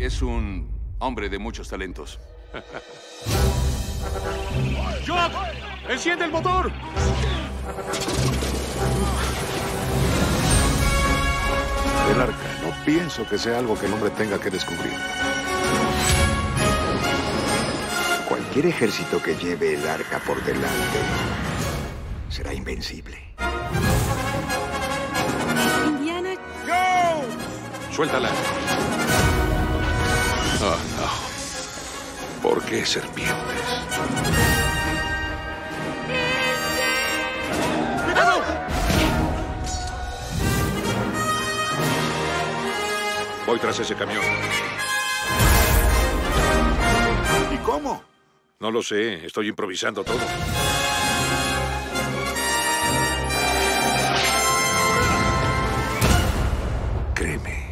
es un hombre de muchos talentos. ¡Jock! ¡Enciende el motor! El arca. No pienso que sea algo que el hombre tenga que descubrir. Cualquier ejército que lleve el arca por delante será invencible. Indiana. ¡Suéltala! Oh, no. ¿Por qué serpientes? ¡Cuidado! Voy tras ese camión. ¿Y cómo? No lo sé. Estoy improvisando todo. Créeme.